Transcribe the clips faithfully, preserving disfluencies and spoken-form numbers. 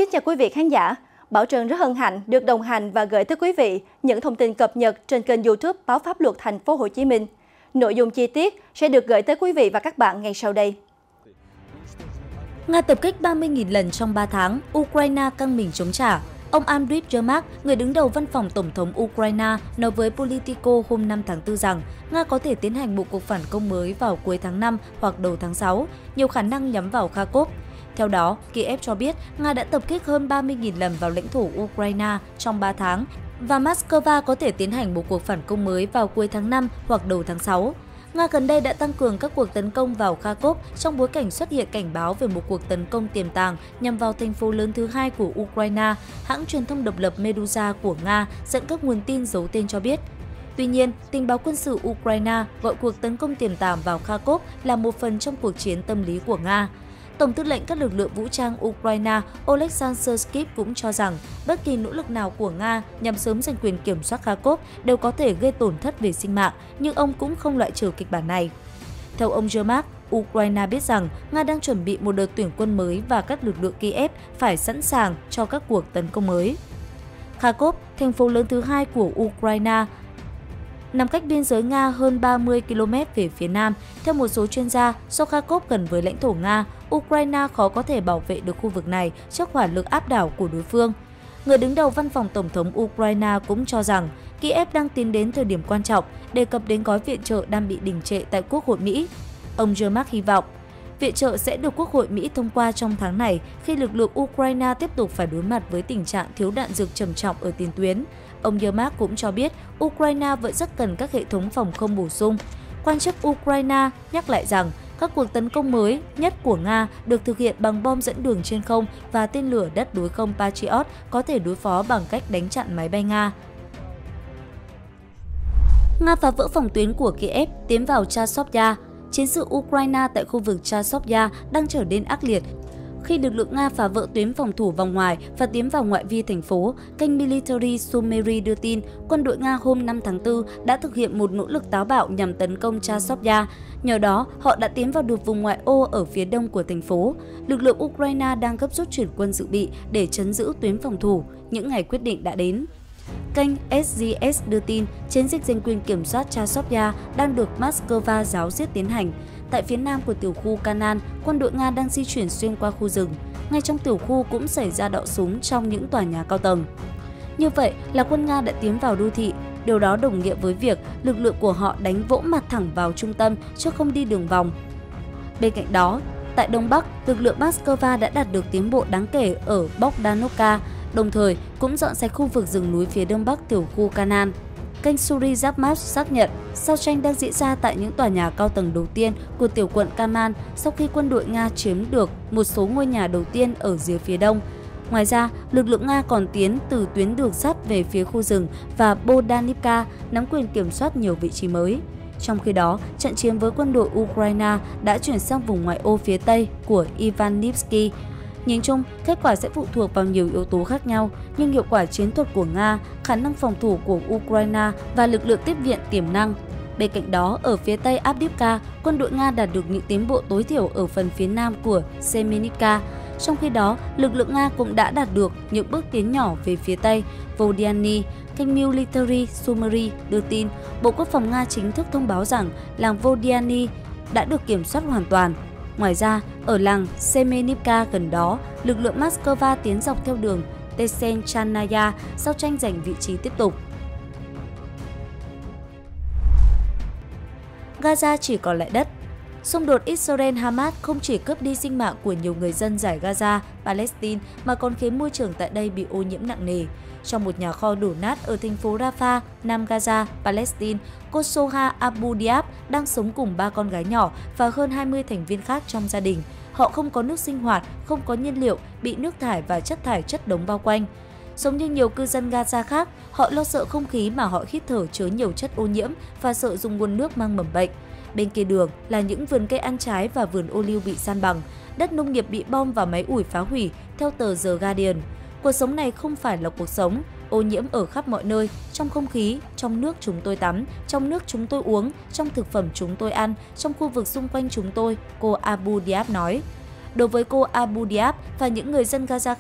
Kính chào quý vị khán giả. Bảo Trân rất hân hạnh được đồng hành và gửi tới quý vị những thông tin cập nhật trên kênh YouTube Báo Pháp Luật Thành phố Hồ Chí Minh. Nội dung chi tiết sẽ được gửi tới quý vị và các bạn ngay sau đây. Nga tập kích ba mươi nghìn lần trong ba tháng, Ukraine căng mình chống trả. Ông Andriy Yermak, người đứng đầu văn phòng Tổng thống Ukraine, nói với Politico hôm năm tháng tư rằng Nga có thể tiến hành một cuộc phản công mới vào cuối tháng năm hoặc đầu tháng sáu, nhiều khả năng nhắm vào Kharkov. Theo đó, Kiev cho biết Nga đã tập kích hơn ba mươi nghìn lần vào lãnh thổ Ukraine trong ba tháng và Moscow có thể tiến hành một cuộc phản công mới vào cuối tháng năm hoặc đầu tháng sáu. Nga gần đây đã tăng cường các cuộc tấn công vào Kharkov trong bối cảnh xuất hiện cảnh báo về một cuộc tấn công tiềm tàng nhằm vào thành phố lớn thứ hai của Ukraine, hãng truyền thông độc lập Meduza của Nga dẫn các nguồn tin giấu tên cho biết. Tuy nhiên, tình báo quân sự Ukraine gọi cuộc tấn công tiềm tàng vào Kharkov là một phần trong cuộc chiến tâm lý của Nga. Tổng tư lệnh các lực lượng vũ trang Ukraine Oleksandr Syrskip cũng cho rằng bất kỳ nỗ lực nào của Nga nhằm sớm giành quyền kiểm soát Kharkov đều có thể gây tổn thất về sinh mạng, nhưng ông cũng không loại trừ kịch bản này. Theo ông Yermak, Ukraine biết rằng Nga đang chuẩn bị một đợt tuyển quân mới và các lực lượng Kiev phải sẵn sàng cho các cuộc tấn công mới. Kharkov, thành phố lớn thứ hai của Ukraine, nằm cách biên giới Nga hơn ba mươi ki lô mét về phía nam. Theo một số chuyên gia, do Kharkov gần với lãnh thổ Nga, Ukraine khó có thể bảo vệ được khu vực này trước hỏa lực áp đảo của đối phương. Người đứng đầu văn phòng Tổng thống Ukraine cũng cho rằng Kiev đang tiến đến thời điểm quan trọng, đề cập đến gói viện trợ đang bị đình trệ tại Quốc hội Mỹ. Ông Yermak hy vọng viện trợ sẽ được Quốc hội Mỹ thông qua trong tháng này khi lực lượng Ukraine tiếp tục phải đối mặt với tình trạng thiếu đạn dược trầm trọng ở tiền tuyến. Ông Yermak cũng cho biết Ukraine vẫn rất cần các hệ thống phòng không bổ sung. Quan chức Ukraine nhắc lại rằng các cuộc tấn công mới nhất của Nga được thực hiện bằng bom dẫn đường trên không và tên lửa đất đối không Patriot có thể đối phó bằng cách đánh chặn máy bay Nga. Nga phá vỡ phòng tuyến của Kiev tiến vào Chasiv-Yar. Chiến sự Ukraine tại khu vực Chasiv-Yar đang trở nên ác liệt khi lực lượng Nga phá vỡ tuyến phòng thủ vòng ngoài và tiến vào ngoại vi thành phố. Kênh Military Sumery đưa tin, quân đội Nga hôm năm tháng tư đã thực hiện một nỗ lực táo bạo nhằm tấn công Chasiv-Yar. Nhờ đó, họ đã tiến vào được vùng ngoại ô ở phía đông của thành phố. Lực lượng Ukraine đang gấp rút chuyển quân dự bị để trấn giữ tuyến phòng thủ. Những ngày quyết định đã đến. Kênh ét giê ét đưa tin, chiến dịch giành quyền kiểm soát Chasiv-Yar đang được Moscow giáo diết tiến hành. Tại phía nam của tiểu khu Kanan, quân đội Nga đang di chuyển xuyên qua khu rừng. Ngay trong tiểu khu cũng xảy ra đọ súng trong những tòa nhà cao tầng. Như vậy là quân Nga đã tiến vào đô thị. Điều đó đồng nghĩa với việc lực lượng của họ đánh vỗ mặt thẳng vào trung tâm chứ không đi đường vòng. Bên cạnh đó, tại Đông Bắc, lực lượng Moscow đã đạt được tiến bộ đáng kể ở Bogdanovka, đồng thời cũng dọn sạch khu vực rừng núi phía đông bắc tiểu khu Kanan. Kênh Suri Zapmat xác nhận giao tranh đang diễn ra tại những tòa nhà cao tầng đầu tiên của tiểu quận Kaman sau khi quân đội Nga chiếm được một số ngôi nhà đầu tiên ở rìa phía đông. Ngoài ra, lực lượng Nga còn tiến từ tuyến đường sắt về phía khu rừng và Bodanivka, nắm quyền kiểm soát nhiều vị trí mới. Trong khi đó, trận chiến với quân đội Ukraine đã chuyển sang vùng ngoại ô phía tây của Ivanivsky. Nhìn chung, kết quả sẽ phụ thuộc vào nhiều yếu tố khác nhau, nhưng hiệu quả chiến thuật của Nga, khả năng phòng thủ của Ukraine và lực lượng tiếp viện tiềm năng. Bên cạnh đó, ở phía tây Avdiivka, quân đội Nga đạt được những tiến bộ tối thiểu ở phần phía nam của Semenivka. Trong khi đó, lực lượng Nga cũng đã đạt được những bước tiến nhỏ về phía tây Vodiany. Kênh Military Sumery đưa tin, Bộ Quốc phòng Nga chính thức thông báo rằng làng Vodiany đã được kiểm soát hoàn toàn. Ngoài ra, ở làng Semenivka gần đó, lực lượng Moscow tiến dọc theo đường Tesenchanaya, giao tranh giành vị trí tiếp tục. Gaza chỉ còn lại đất. Xung đột Israel-Hamas không chỉ cướp đi sinh mạng của nhiều người dân giải Gaza, Palestine mà còn khiến môi trường tại đây bị ô nhiễm nặng nề. Trong một nhà kho đổ nát ở thành phố Rafah, Nam Gaza, Palestine, cô Soha Abu Diab đang sống cùng ba con gái nhỏ và hơn hai mươi thành viên khác trong gia đình. Họ không có nước sinh hoạt, không có nhiên liệu, bị nước thải và chất thải chất đống bao quanh. Giống như nhiều cư dân Gaza khác, họ lo sợ không khí mà họ hít thở chứa nhiều chất ô nhiễm và sợ dùng nguồn nước mang mầm bệnh. Bên kia đường là những vườn cây ăn trái và vườn ô liu bị san bằng, đất nông nghiệp bị bom và máy ủi phá hủy, theo tờ The Guardian. Cuộc sống này không phải là cuộc sống, ô nhiễm ở khắp mọi nơi, trong không khí, trong nước chúng tôi tắm, trong nước chúng tôi uống, trong thực phẩm chúng tôi ăn, trong khu vực xung quanh chúng tôi, cô Abu Diab nói. Đối với cô Abu Diab và những người dân Gaza khác,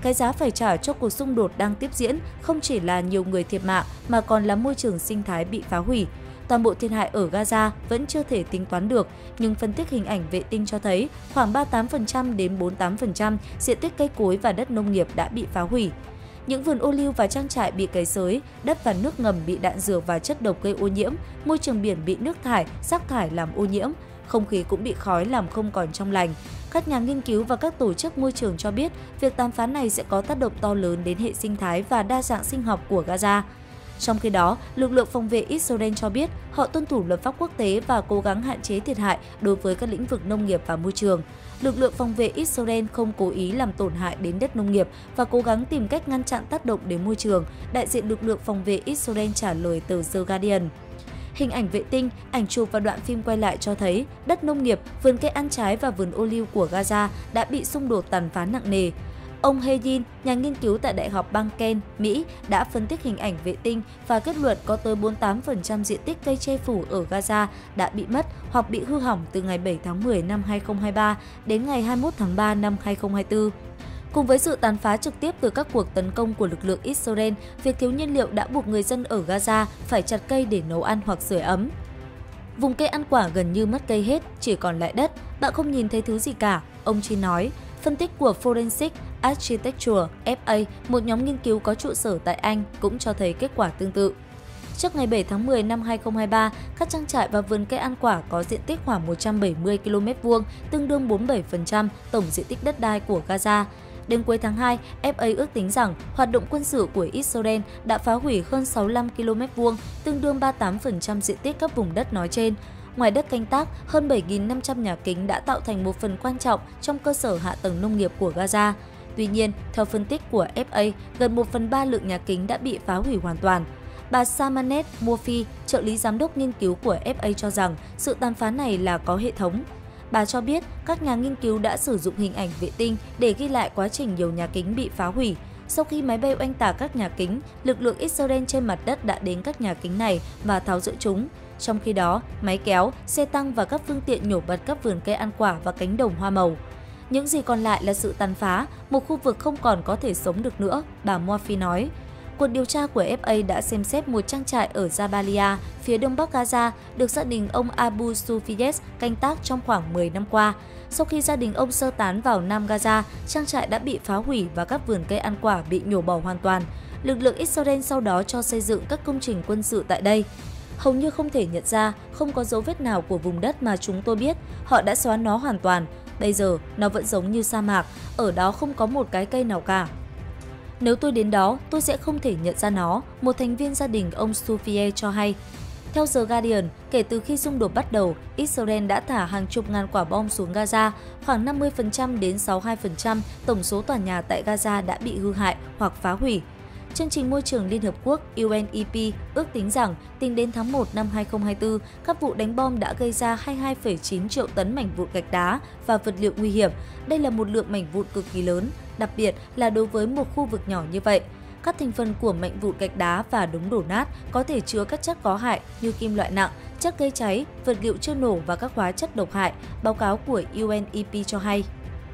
cái giá phải trả cho cuộc xung đột đang tiếp diễn không chỉ là nhiều người thiệt mạng mà còn là môi trường sinh thái bị phá hủy. Toàn bộ thiệt hại ở Gaza vẫn chưa thể tính toán được, nhưng phân tích hình ảnh vệ tinh cho thấy khoảng ba mươi tám phần trăm đến bốn mươi tám phần trăm diện tích cây cối và đất nông nghiệp đã bị phá hủy. Những vườn ô liu và trang trại bị cày xới, đất và nước ngầm bị đạn dược và chất độc gây ô nhiễm, môi trường biển bị nước thải, rác thải làm ô nhiễm, không khí cũng bị khói làm không còn trong lành. Các nhà nghiên cứu và các tổ chức môi trường cho biết việc đàm phán này sẽ có tác động to lớn đến hệ sinh thái và đa dạng sinh học của Gaza. Trong khi đó, lực lượng phòng vệ Israel cho biết họ tuân thủ luật pháp quốc tế và cố gắng hạn chế thiệt hại đối với các lĩnh vực nông nghiệp và môi trường. Lực lượng phòng vệ Israel không cố ý làm tổn hại đến đất nông nghiệp và cố gắng tìm cách ngăn chặn tác động đến môi trường, đại diện lực lượng phòng vệ Israel trả lời tờ The Guardian. Hình ảnh vệ tinh, ảnh chụp và đoạn phim quay lại cho thấy đất nông nghiệp, vườn cây ăn trái và vườn ô liu của Gaza đã bị xung đột tàn phá nặng nề. Ông Heyin, nhà nghiên cứu tại Đại học bang Kent, Mỹ, đã phân tích hình ảnh vệ tinh và kết luận có tới bốn mươi tám phần trăm diện tích cây che phủ ở Gaza đã bị mất hoặc bị hư hỏng từ ngày bảy tháng mười năm hai nghìn không trăm hai mươi ba đến ngày hai mươi mốt tháng ba năm hai nghìn không trăm hai mươi tư. Cùng với sự tàn phá trực tiếp từ các cuộc tấn công của lực lượng Israel, việc thiếu nhiên liệu đã buộc người dân ở Gaza phải chặt cây để nấu ăn hoặc sưởi ấm. Vùng cây ăn quả gần như mất cây hết, chỉ còn lại đất, bạn không nhìn thấy thứ gì cả, ông Chi nói. Phân tích của Forensic Architecture F A, một nhóm nghiên cứu có trụ sở tại Anh, cũng cho thấy kết quả tương tự. Trước ngày bảy tháng mười năm hai nghìn không trăm hai mươi ba, các trang trại và vườn cây ăn quả có diện tích khoảng một trăm bảy mươi ki lô mét vuông, tương đương bốn mươi bảy phần trăm tổng diện tích đất đai của Gaza. Đến cuối tháng hai, F A ước tính rằng hoạt động quân sự của Israel đã phá hủy hơn sáu mươi lăm ki lô mét vuông, tương đương ba mươi tám phần trăm diện tích các vùng đất nói trên. Ngoài đất canh tác, hơn bảy nghìn năm trăm nhà kính đã tạo thành một phần quan trọng trong cơ sở hạ tầng nông nghiệp của Gaza. Tuy nhiên, theo phân tích của F A, gần một phần ba lượng nhà kính đã bị phá hủy hoàn toàn. Bà Samanet Murphy, trợ lý giám đốc nghiên cứu của F A cho rằng sự tàn phá này là có hệ thống. Bà cho biết các nhà nghiên cứu đã sử dụng hình ảnh vệ tinh để ghi lại quá trình nhiều nhà kính bị phá hủy. Sau khi máy bay oanh tạc các nhà kính, lực lượng Israel trên mặt đất đã đến các nhà kính này và tháo dỡ chúng. Trong khi đó, máy kéo, xe tăng và các phương tiện nhổ bật các vườn cây ăn quả và cánh đồng hoa màu. Những gì còn lại là sự tàn phá, một khu vực không còn có thể sống được nữa, bà Murphy nói. Cuộc điều tra của F A đã xem xét một trang trại ở Jabalia, phía đông bắc Gaza, được gia đình ông Abu Sufiyes canh tác trong khoảng mười năm qua. Sau khi gia đình ông sơ tán vào Nam Gaza, trang trại đã bị phá hủy và các vườn cây ăn quả bị nhổ bỏ hoàn toàn. Lực lượng Israel sau đó cho xây dựng các công trình quân sự tại đây. Hầu như không thể nhận ra, không có dấu vết nào của vùng đất mà chúng tôi biết, họ đã xóa nó hoàn toàn. Bây giờ, nó vẫn giống như sa mạc, ở đó không có một cái cây nào cả. Nếu tôi đến đó, tôi sẽ không thể nhận ra nó, một thành viên gia đình ông Sufie cho hay. Theo The Guardian, kể từ khi xung đột bắt đầu, Israel đã thả hàng chục ngàn quả bom xuống Gaza, khoảng năm mươi phần trăm đến sáu mươi hai phần trăm tổng số tòa nhà tại Gaza đã bị hư hại hoặc phá hủy. Chương trình Môi trường Liên Hợp Quốc U N E P ước tính rằng tính đến tháng một năm hai nghìn không trăm hai mươi tư, các vụ đánh bom đã gây ra hai mươi hai phẩy chín triệu tấn mảnh vụn gạch đá và vật liệu nguy hiểm. Đây là một lượng mảnh vụn cực kỳ lớn, đặc biệt là đối với một khu vực nhỏ như vậy. Các thành phần của mảnh vụn gạch đá và đống đổ nát có thể chứa các chất có hại như kim loại nặng, chất gây cháy, vật liệu chưa nổ và các hóa chất độc hại, báo cáo của U N E P cho hay.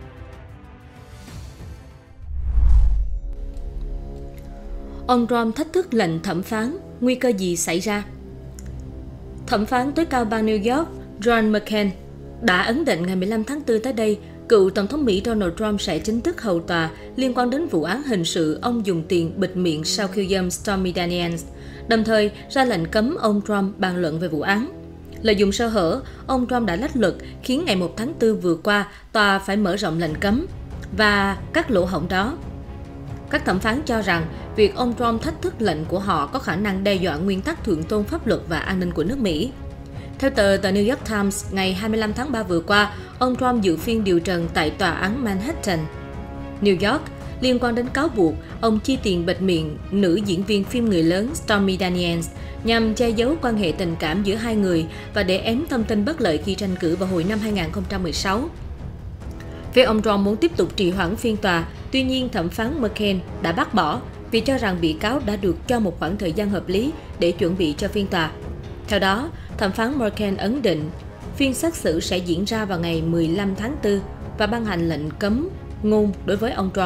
Ông Trump thách thức lệnh thẩm phán, nguy cơ gì xảy ra? Thẩm phán tối cao bang New York John McCain đã ấn định ngày mười lăm tháng tư tới đây, cựu Tổng thống Mỹ Donald Trump sẽ chính thức hầu tòa liên quan đến vụ án hình sự ông dùng tiền bịt miệng sau khiêu dâm Stormy Daniels, đồng thời ra lệnh cấm ông Trump bàn luận về vụ án. Lợi dụng sơ hở, ông Trump đã lách luật khiến ngày một tháng tư vừa qua tòa phải mở rộng lệnh cấm và các lỗ hổng đó. Các thẩm phán cho rằng việc ông Trump thách thức lệnh của họ có khả năng đe dọa nguyên tắc thượng tôn pháp luật và an ninh của nước Mỹ. Theo tờ The New York Times, ngày hai mươi lăm tháng ba vừa qua, ông Trump dự phiên điều trần tại tòa án Manhattan, New York, liên quan đến cáo buộc ông chi tiền bịt miệng nữ diễn viên phim người lớn Stormy Daniels nhằm che giấu quan hệ tình cảm giữa hai người và để ém thông tin bất lợi khi tranh cử vào hồi năm hai nghìn không trăm mười sáu. Phía ông Trump muốn tiếp tục trì hoãn phiên tòa, tuy nhiên thẩm phán McCain đã bác bỏ vì cho rằng bị cáo đã được cho một khoảng thời gian hợp lý để chuẩn bị cho phiên tòa. Theo đó, thẩm phán McCain ấn định phiên xét xử sẽ diễn ra vào ngày mười lăm tháng tư và ban hành lệnh cấm ngôn đối với ông Trump.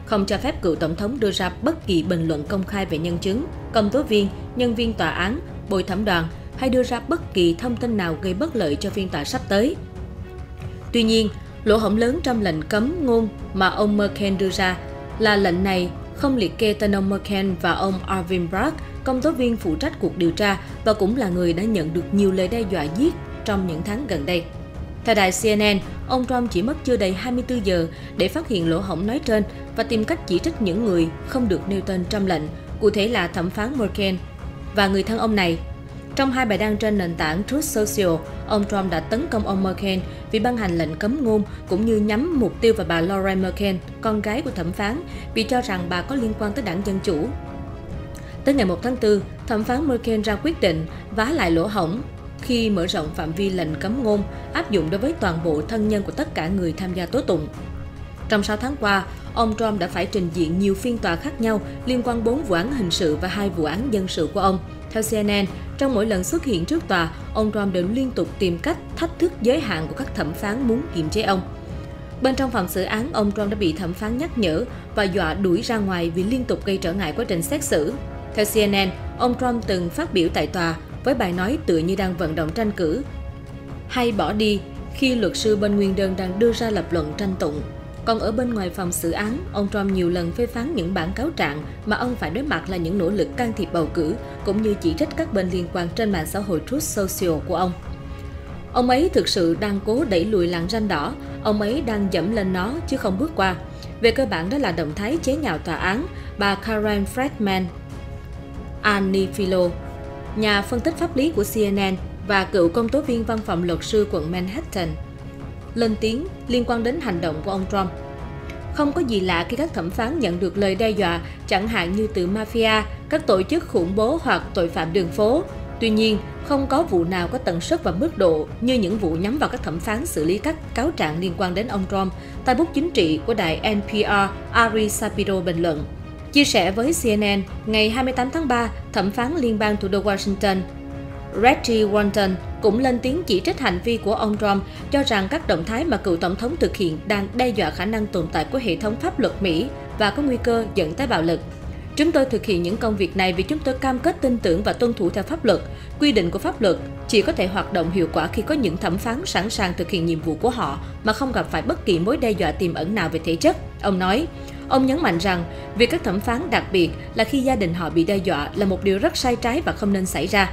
không cho phép cựu tổng thống đưa ra bất kỳ bình luận công khai về nhân chứng, công tố viên, nhân viên tòa án, bồi thẩm đoàn hay đưa ra bất kỳ thông tin nào gây bất lợi cho phiên tòa sắp tới. Tuy nhiên, lỗ hổng lớn trong lệnh cấm ngôn mà ông Merchan đưa ra là lệnh này không liệt kê tên ông Merchan và ông Arvin Bragg, công tố viên phụ trách cuộc điều tra và cũng là người đã nhận được nhiều lời đe dọa giết trong những tháng gần đây. Theo đài xê en en, ông Trump chỉ mất chưa đầy hai mươi tư giờ để phát hiện lỗ hổng nói trên và tìm cách chỉ trích những người không được nêu tên trong lệnh, cụ thể là thẩm phán Merchan và người thân ông này. Trong hai bài đăng trên nền tảng Truth Social, ông Trump đã tấn công ông Merchan vì ban hành lệnh cấm ngôn cũng như nhắm mục tiêu vào bà Lauren Merchan, con gái của thẩm phán, vì cho rằng bà có liên quan tới đảng Dân Chủ. Tới ngày một tháng tư, thẩm phán Merchan ra quyết định vá lại lỗ hổng khi mở rộng phạm vi lệnh cấm ngôn áp dụng đối với toàn bộ thân nhân của tất cả người tham gia tố tụng. Trong sáu tháng qua, ông Trump đã phải trình diện nhiều phiên tòa khác nhau liên quan bốn vụ án hình sự và hai vụ án dân sự của ông. Theo xê en en, trong mỗi lần xuất hiện trước tòa, ông Trump đều liên tục tìm cách thách thức giới hạn của các thẩm phán muốn kiềm chế ông. Bên trong phòng xử án, ông Trump đã bị thẩm phán nhắc nhở và dọa đuổi ra ngoài vì liên tục gây trở ngại quá trình xét xử. Theo xê en en, ông Trump từng phát biểu tại tòa với bài nói tựa như đang vận động tranh cử hay bỏ đi khi luật sư bên nguyên đơn đang đưa ra lập luận tranh tụng. Còn ở bên ngoài phòng xử án, ông Trump nhiều lần phê phán những bản cáo trạng mà ông phải đối mặt là những nỗ lực can thiệp bầu cử, cũng như chỉ trích các bên liên quan trên mạng xã hội Truth Social của ông. Ông ấy thực sự đang cố đẩy lùi lằn ranh đỏ, ông ấy đang dẫm lên nó chứ không bước qua. Về cơ bản đó là động thái chế nhạo tòa án, bà Karen Friedman Anifilo, nhà phân tích pháp lý của xê en en và cựu công tố viên văn phòng luật sư quận Manhattan, lên tiếng liên quan đến hành động của ông Trump. Không có gì lạ khi các thẩm phán nhận được lời đe dọa, chẳng hạn như từ mafia, các tổ chức khủng bố hoặc tội phạm đường phố. Tuy nhiên, không có vụ nào có tần suất và mức độ như những vụ nhắm vào các thẩm phán xử lý các cáo trạng liên quan đến ông Trump, tay bút chính trị của đài en pê rờ Ari Shapiro bình luận. Chia sẻ với xê en en, ngày hai mươi tám tháng ba, thẩm phán liên bang thủ đô Washington, Reggie Walton cũng lên tiếng chỉ trích hành vi của ông Trump, cho rằng các động thái mà cựu tổng thống thực hiện đang đe dọa khả năng tồn tại của hệ thống pháp luật Mỹ và có nguy cơ dẫn tới bạo lực. Chúng tôi thực hiện những công việc này vì chúng tôi cam kết tin tưởng và tuân thủ theo pháp luật. Quy định của pháp luật chỉ có thể hoạt động hiệu quả khi có những thẩm phán sẵn sàng thực hiện nhiệm vụ của họ mà không gặp phải bất kỳ mối đe dọa tiềm ẩn nào về thể chất, ông nói. Ông nhấn mạnh rằng, việc các thẩm phán đặc biệt là khi gia đình họ bị đe dọa là một điều rất sai trái và không nên xảy ra.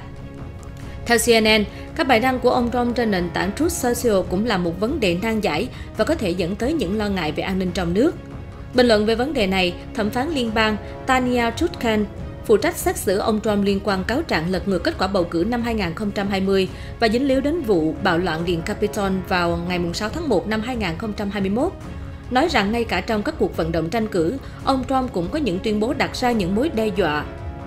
Theo xê en en, các bài đăng của ông Trump trên nền tảng Truth Social cũng là một vấn đề nan giải và có thể dẫn tới những lo ngại về an ninh trong nước. Bình luận về vấn đề này, thẩm phán liên bang Tanya Chutkan, phụ trách xét xử ông Trump liên quan cáo trạng lật ngược kết quả bầu cử năm hai nghìn không trăm hai mươi và dính líu đến vụ bạo loạn điện Capitol vào ngày sáu tháng một năm hai nghìn không trăm hai mươi mốt, nói rằng ngay cả trong các cuộc vận động tranh cử, ông Trump cũng có những tuyên bố đặt ra những mối đe dọa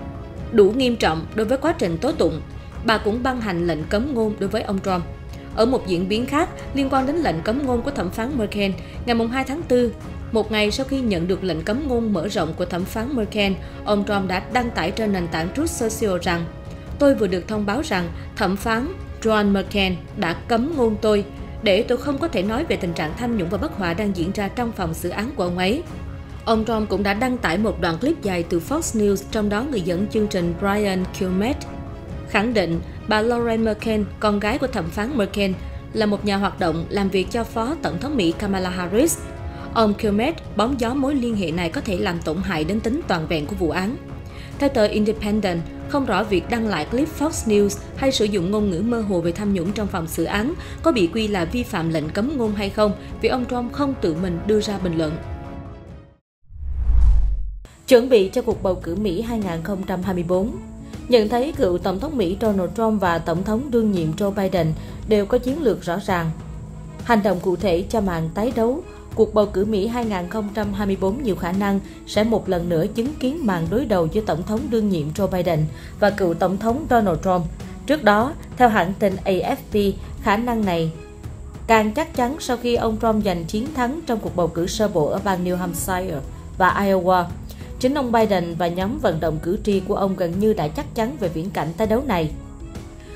đủ nghiêm trọng đối với quá trình tố tụng. Bà cũng ban hành lệnh cấm ngôn đối với ông Trump. Ở một diễn biến khác, liên quan đến lệnh cấm ngôn của thẩm phán Merchan, ngày hai tháng tư, một ngày sau khi nhận được lệnh cấm ngôn mở rộng của thẩm phán Merchan, ông Trump đã đăng tải trên nền tảng Truth Social rằng: "Tôi vừa được thông báo rằng thẩm phán John Merchan đã cấm ngôn tôi để tôi không có thể nói về tình trạng tham nhũng và bất hòa đang diễn ra trong phòng xử án của ông ấy." Ông Trump cũng đã đăng tải một đoạn clip dài từ Fox News, trong đó người dẫn chương trình Brian Kilmeade khẳng định bà Lauren Merchan, con gái của thẩm phán Merchan, là một nhà hoạt động làm việc cho Phó Tổng thống Mỹ Kamala Harris. Ông Kilmeade bóng gió mối liên hệ này có thể làm tổn hại đến tính toàn vẹn của vụ án. Theo tờ Independent, không rõ việc đăng lại clip Fox News hay sử dụng ngôn ngữ mơ hồ về tham nhũng trong phòng xử án có bị quy là vi phạm lệnh cấm ngôn hay không, vì ông Trump không tự mình đưa ra bình luận. Chuẩn bị cho cuộc bầu cử Mỹ hai nghìn không trăm hai mươi tư. Nhận thấy cựu Tổng thống Mỹ Donald Trump và Tổng thống đương nhiệm Joe Biden đều có chiến lược rõ ràng, hành động cụ thể cho màn tái đấu, cuộc bầu cử Mỹ hai nghìn không trăm hai mươi tư nhiều khả năng sẽ một lần nữa chứng kiến màn đối đầu giữa Tổng thống đương nhiệm Joe Biden và cựu Tổng thống Donald Trump. Trước đó, theo hãng tin A F P, khả năng này càng chắc chắn sau khi ông Trump giành chiến thắng trong cuộc bầu cử sơ bộ ở bang New Hampshire và Iowa. Chính ông Biden và nhóm vận động cử tri của ông gần như đã chắc chắn về viễn cảnh tái đấu này.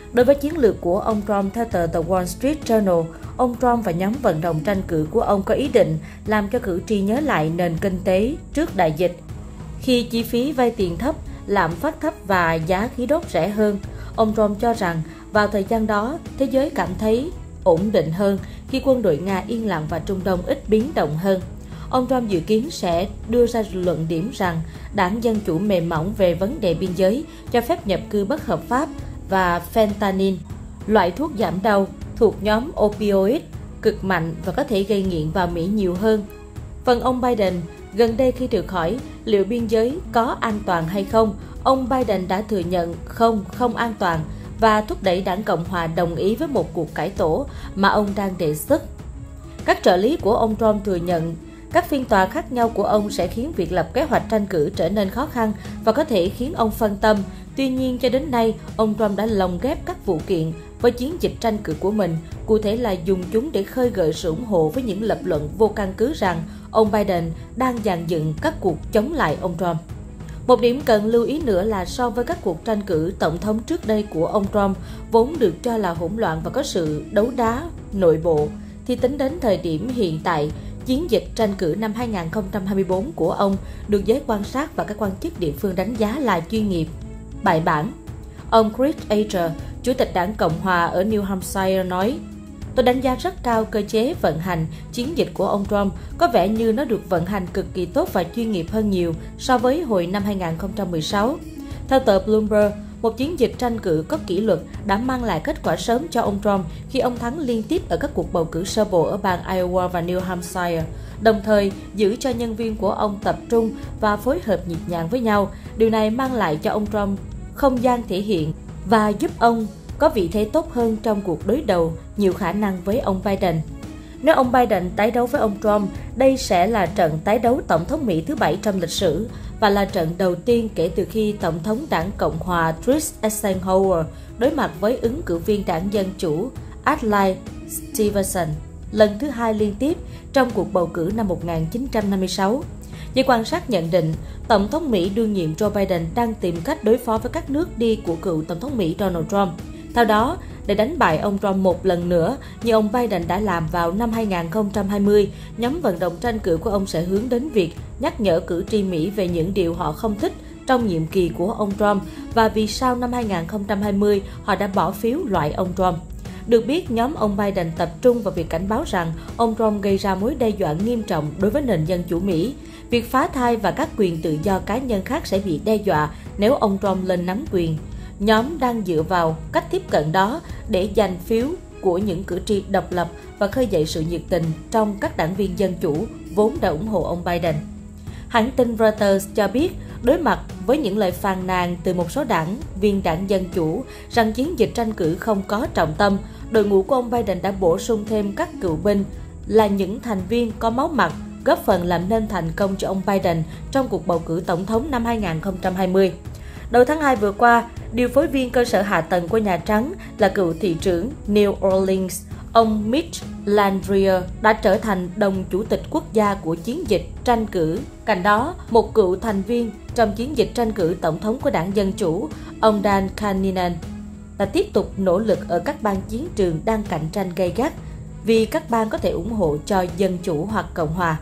Đối với chiến lược của ông Trump, theo tờ The Wall Street Journal, ông Trump và nhóm vận động tranh cử của ông có ý định làm cho cử tri nhớ lại nền kinh tế trước đại dịch. Khi chi phí vay tiền thấp, lạm phát thấp và giá khí đốt rẻ hơn, ông Trump cho rằng vào thời gian đó, thế giới cảm thấy ổn định hơn khi quân đội Nga yên lặng và Trung Đông ít biến động hơn. Ông Trump dự kiến sẽ đưa ra luận điểm rằng đảng Dân Chủ mềm mỏng về vấn đề biên giới, cho phép nhập cư bất hợp pháp và fentanyl, loại thuốc giảm đau thuộc nhóm opioid cực mạnh và có thể gây nghiện vào Mỹ nhiều hơn. Phần ông Biden, gần đây khi được hỏi liệu biên giới có an toàn hay không, ông Biden đã thừa nhận không, không an toàn và thúc đẩy đảng Cộng Hòa đồng ý với một cuộc cải tổ mà ông đang đề xuất. Các trợ lý của ông Trump thừa nhận các phiên tòa khác nhau của ông sẽ khiến việc lập kế hoạch tranh cử trở nên khó khăn và có thể khiến ông phân tâm. Tuy nhiên, cho đến nay, ông Trump đã lồng ghép các vụ kiện với chiến dịch tranh cử của mình, cụ thể là dùng chúng để khơi gợi sự ủng hộ với những lập luận vô căn cứ rằng ông Biden đang dàn dựng các cuộc chống lại ông Trump. Một điểm cần lưu ý nữa là so với các cuộc tranh cử tổng thống trước đây của ông Trump vốn được cho là hỗn loạn và có sự đấu đá nội bộ, thì tính đến thời điểm hiện tại, chiến dịch tranh cử năm hai nghìn không trăm hai mươi tư của ông được giới quan sát và các quan chức địa phương đánh giá là chuyên nghiệp, bài bản. Ông Chris Archer, Chủ tịch đảng Cộng Hòa ở New Hampshire nói, "Tôi đánh giá rất cao cơ chế vận hành chiến dịch của ông Trump, có vẻ như nó được vận hành cực kỳ tốt và chuyên nghiệp hơn nhiều so với hồi năm hai nghìn không trăm mười sáu. Theo tờ Bloomberg, một chiến dịch tranh cử có kỷ luật đã mang lại kết quả sớm cho ông Trump khi ông thắng liên tiếp ở các cuộc bầu cử sơ bộ ở bang Iowa và New Hampshire, đồng thời giữ cho nhân viên của ông tập trung và phối hợp nhịp nhàng với nhau. Điều này mang lại cho ông Trump không gian thể hiện và giúp ông có vị thế tốt hơn trong cuộc đối đầu nhiều khả năng với ông Biden. Nếu ông Biden tái đấu với ông Trump, đây sẽ là trận tái đấu tổng thống Mỹ thứ bảy trong lịch sử và là trận đầu tiên kể từ khi Tổng thống đảng Cộng hòa Trish Eisenhower đối mặt với ứng cử viên đảng Dân Chủ Adlai Stevenson lần thứ hai liên tiếp trong cuộc bầu cử năm một nghìn chín trăm năm mươi sáu. Giới quan sát nhận định, Tổng thống Mỹ đương nhiệm Joe Biden đang tìm cách đối phó với các nước đi của cựu Tổng thống Mỹ Donald Trump. Theo đó, để đánh bại ông Trump một lần nữa, như ông Biden đã làm vào năm hai nghìn không trăm hai mươi, nhóm vận động tranh cử của ông sẽ hướng đến việc nhắc nhở cử tri Mỹ về những điều họ không thích trong nhiệm kỳ của ông Trump và vì sao năm hai nghìn không trăm hai mươi họ đã bỏ phiếu loại ông Trump. Được biết, nhóm ông Biden tập trung vào việc cảnh báo rằng ông Trump gây ra mối đe dọa nghiêm trọng đối với nền dân chủ Mỹ. Việc phá thai và các quyền tự do cá nhân khác sẽ bị đe dọa nếu ông Trump lên nắm quyền. Nhóm đang dựa vào cách tiếp cận đó để giành phiếu của những cử tri độc lập và khơi dậy sự nhiệt tình trong các đảng viên dân chủ vốn đã ủng hộ ông Biden. Hãng tin Reuters cho biết, đối mặt với những lời phàn nàn từ một số đảng viên đảng Dân Chủ rằng chiến dịch tranh cử không có trọng tâm, đội ngũ của ông Biden đã bổ sung thêm các cựu binh là những thành viên có máu mặt, góp phần làm nên thành công cho ông Biden trong cuộc bầu cử tổng thống năm hai nghìn không trăm hai mươi. Đầu tháng hai vừa qua, điều phối viên cơ sở hạ tầng của Nhà Trắng là cựu thị trưởng New Orleans, ông Mitch Landrieu đã trở thành đồng chủ tịch quốc gia của chiến dịch tranh cử. Cạnh đó, một cựu thành viên trong chiến dịch tranh cử tổng thống của đảng Dân Chủ, ông Dan Kaninan, đã tiếp tục nỗ lực ở các bang chiến trường đang cạnh tranh gay gắt vì các bang có thể ủng hộ cho Dân Chủ hoặc Cộng Hòa.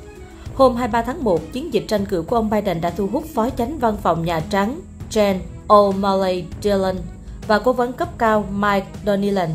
Hôm hai mươi ba tháng một, chiến dịch tranh cử của ông Biden đã thu hút Phó Chánh Văn phòng Nhà Trắng Jen O'Malley-Dillon và cố vấn cấp cao Mike Donnellan.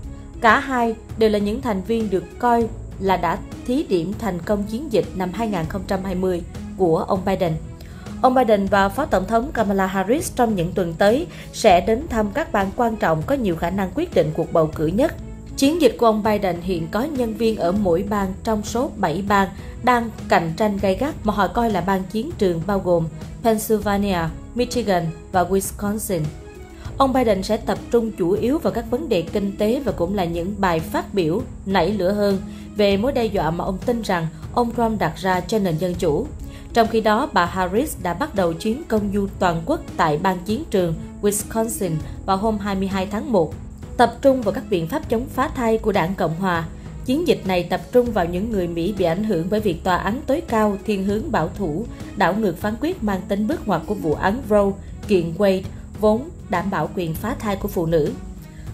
Cả hai đều là những thành viên được coi là đã thí điểm thành công chiến dịch năm hai nghìn không trăm hai mươi của ông Biden. Ông Biden và Phó Tổng thống Kamala Harris trong những tuần tới sẽ đến thăm các bang quan trọng có nhiều khả năng quyết định cuộc bầu cử nhất. Chiến dịch của ông Biden hiện có nhân viên ở mỗi bang trong số bảy bang đang cạnh tranh gay gắt mà họ coi là bang chiến trường, bao gồm Pennsylvania, Michigan và Wisconsin. Ông Biden sẽ tập trung chủ yếu vào các vấn đề kinh tế và cũng là những bài phát biểu nảy lửa hơn về mối đe dọa mà ông tin rằng ông Trump đặt ra cho nền dân chủ. Trong khi đó, bà Harris đã bắt đầu chuyến công du toàn quốc tại bang chiến trường Wisconsin vào hôm hai mươi hai tháng một, tập trung vào các biện pháp chống phá thai của đảng Cộng Hòa. Chiến dịch này tập trung vào những người Mỹ bị ảnh hưởng bởi việc tòa án tối cao thiên hướng bảo thủ đảo ngược phán quyết mang tính bước ngoặt của vụ án Roe kiện Wade vốn đảm bảo quyền phá thai của phụ nữ.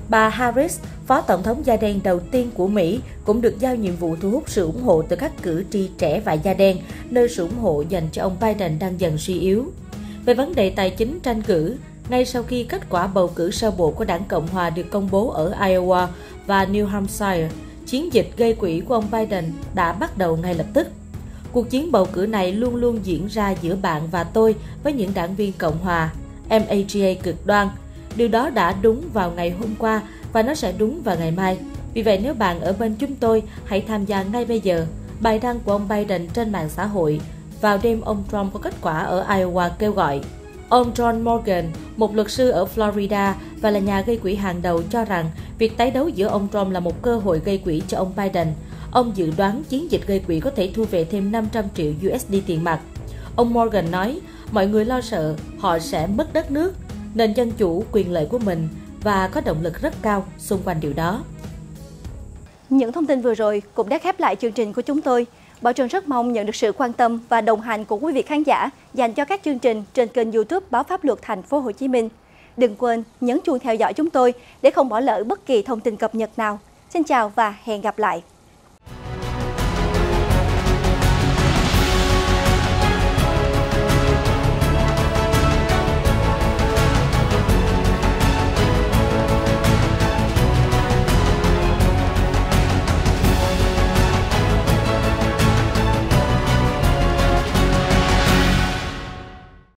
Bà Harris, Phó Tổng thống da đen đầu tiên của Mỹ, cũng được giao nhiệm vụ thu hút sự ủng hộ từ các cử tri trẻ và da đen, nơi sự ủng hộ dành cho ông Biden đang dần suy yếu. Về vấn đề tài chính tranh cử, ngay sau khi kết quả bầu cử sơ bộ của Đảng Cộng hòa được công bố ở Iowa và New Hampshire, chiến dịch gây quỹ của ông Biden đã bắt đầu ngay lập tức. Cuộc chiến bầu cử này luôn luôn diễn ra giữa bạn và tôi với những đảng viên Cộng hòa, em a giê a cực đoan. Điều đó đã đúng vào ngày hôm qua và nó sẽ đúng vào ngày mai. Vì vậy nếu bạn ở bên chúng tôi, hãy tham gia ngay bây giờ. Bài đăng của ông Biden trên mạng xã hội vào đêm ông Trump có kết quả ở Iowa kêu gọi. Ông John Morgan, một luật sư ở Florida và là nhà gây quỹ hàng đầu, cho rằng việc tái đấu giữa ông Trump là một cơ hội gây quỹ cho ông Biden. Ông dự đoán chiến dịch gây quỹ có thể thu về thêm năm trăm triệu u ét đê tiền mặt. Ông Morgan nói, mọi người lo sợ họ sẽ mất đất nước, nền dân chủ, quyền lợi của mình và có động lực rất cao xung quanh điều đó. Những thông tin vừa rồi cũng đã khép lại chương trình của chúng tôi. Bảo Trân rất mong nhận được sự quan tâm và đồng hành của quý vị khán giả dành cho các chương trình trên kênh YouTube Báo Pháp Luật Thành phố Hồ Chí Minh. Đừng quên nhấn chuông theo dõi chúng tôi để không bỏ lỡ bất kỳ thông tin cập nhật nào. Xin chào và hẹn gặp lại.